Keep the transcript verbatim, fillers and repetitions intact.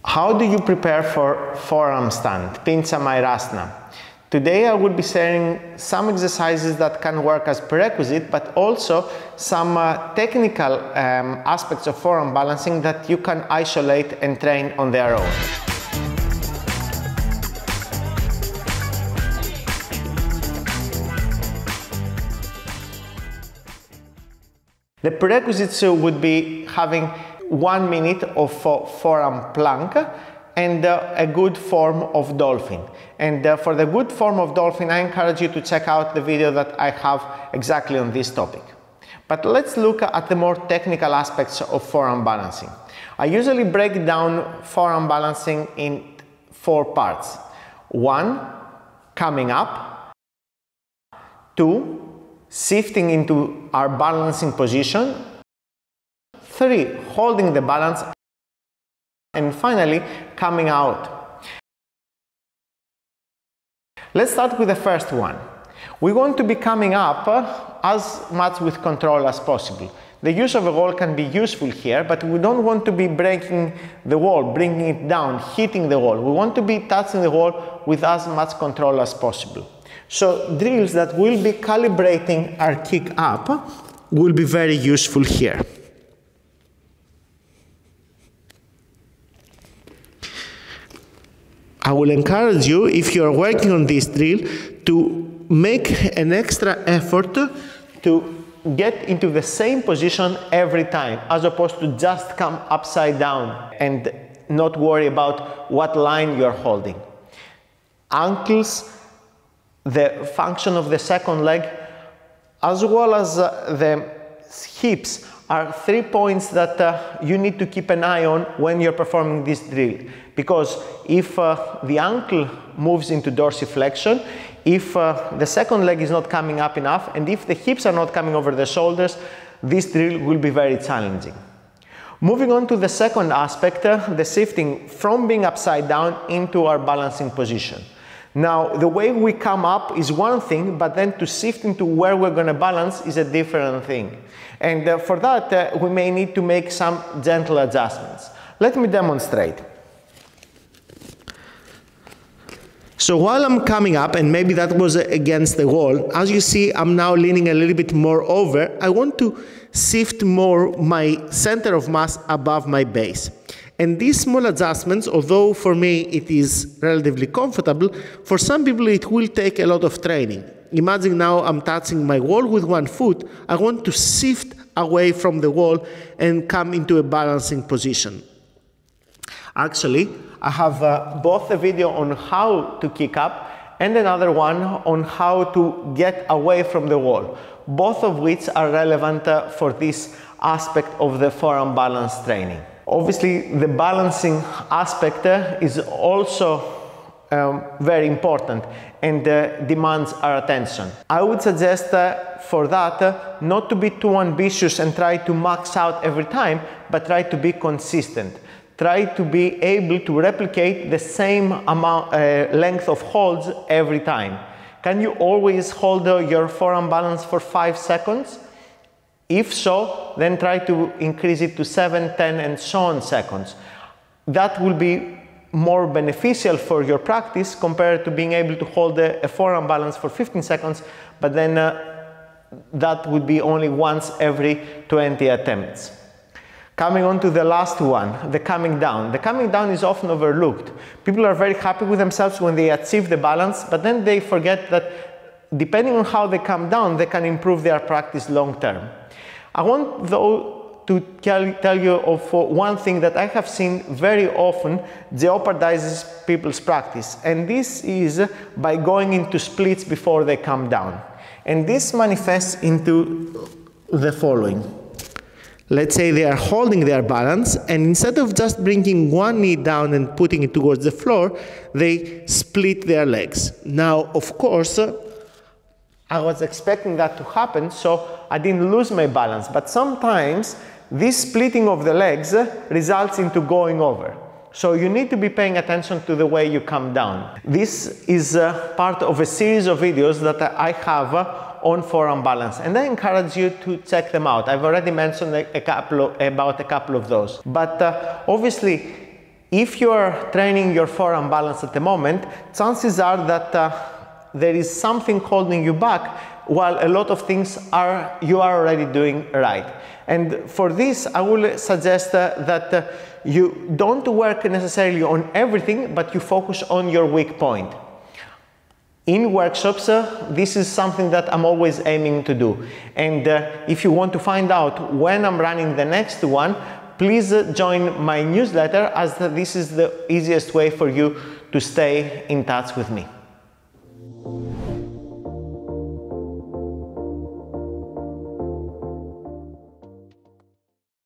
How do you prepare for forearm stand, Pincha Mayurasana? Today I will be sharing some exercises that can work as prerequisite, but also some uh, technical um, aspects of forearm balancing that you can isolate and train on their own. The prerequisites would be having one minute of uh, forearm plank and uh, a good form of dolphin. And uh, for the good form of dolphin, I encourage you to check out the video that I have exactly on this topic. But let's look at the more technical aspects of forearm balancing. I usually break down forearm balancing in four parts. One, coming up. Two, shifting into our balancing position. Three, holding the balance. And finally, coming out. Let's start with the first one. We want to be coming up as much with control as possible. The use of a wall can be useful here, but we don't want to be breaking the wall, bringing it down, hitting the wall. We want to be touching the wall with as much control as possible. So drills that will be calibrating our kick up will be very useful here. I will encourage you, if you are working on this drill, to make an extra effort to get into the same position every time, as opposed to just come upside down and not worry about what line you are holding. Ankles, the function of the second leg, as well as uh, the hips, are three points that uh, you need to keep an eye on when you're performing this drill. Because if uh, the ankle moves into dorsiflexion, if uh, the second leg is not coming up enough, and if the hips are not coming over the shoulders, this drill will be very challenging. Moving on to the second aspect, uh, the shifting from being upside down into our balancing position. Now, the way we come up is one thing, but then to shift into where we're going to balance is a different thing. And uh, for that, uh, we may need to make some gentle adjustments. Let me demonstrate. So while I'm coming up, and maybe that was against the wall, as you see, I'm now leaning a little bit more over. I want to shift more my center of mass above my base. And these small adjustments, although for me it is relatively comfortable, for some people it will take a lot of training. Imagine now I'm touching my wall with one foot. I want to shift away from the wall and come into a balancing position. Actually, I have uh, both a video on how to kick up and another one on how to get away from the wall, both of which are relevant uh, for this aspect of the forearm balance training. Obviously, the balancing aspect uh, is also um, very important and uh, demands our attention. I would suggest uh, for that uh, not to be too ambitious and try to max out every time, but try to be consistent. Try to be able to replicate the same amount, uh, length of holds every time. Can you always hold uh, your forearm balance for five seconds? If so, then try to increase it to seven, ten, and so on seconds. That will be more beneficial for your practice compared to being able to hold a, a forearm balance for fifteen seconds, but then uh, that would be only once every twenty attempts. Coming on to the last one, the coming down. The coming down is often overlooked. People are very happy with themselves when they achieve the balance, but then they forget that depending on how they come down, they can improve their practice long term. I want, though, to tell you of one thing that I have seen very often jeopardizes people's practice, and this is by going into splits before they come down. And this manifests into the following. Let's say they are holding their balance, and instead of just bringing one knee down and putting it towards the floor, they split their legs. Now, of course, I was expecting that to happen, so I didn't lose my balance. But sometimes this splitting of the legs results into going over. So you need to be paying attention to the way you come down. This is uh, part of a series of videos that I have uh, on forearm balance, and I encourage you to check them out. I've already mentioned a, a couple of, about a couple of those. But uh, obviously, If you are training your forearm balance at the moment, chances are that uh, there is something holding you back, while a lot of things are you are already doing right. And for this, I will suggest uh, that uh, you don't work necessarily on everything, but you focus on your weak point. In workshops, uh, this is something that I'm always aiming to do. And uh, if you want to find out when I'm running the next one, please uh, join my newsletter, as this is the easiest way for you to stay in touch with me.